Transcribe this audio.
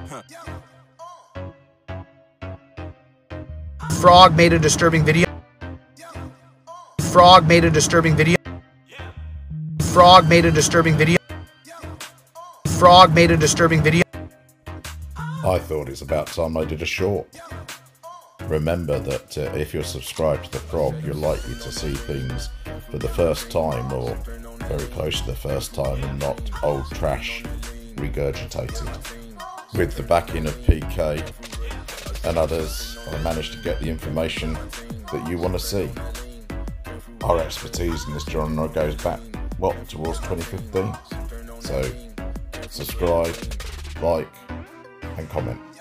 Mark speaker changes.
Speaker 1: Frog made a disturbing video. Frog made a disturbing video. Frog made a disturbing video. Frog made a disturbing video.
Speaker 2: I thought it's about time I did a short. Remember that if you're subscribed to the Frog, you're likely to see things for the first time or very close to the first time and not old trash regurgitated. With the backing of PK and others, I managed to get the information that you want to see. Our expertise in this genre goes back, towards 2015. So subscribe, like and comment.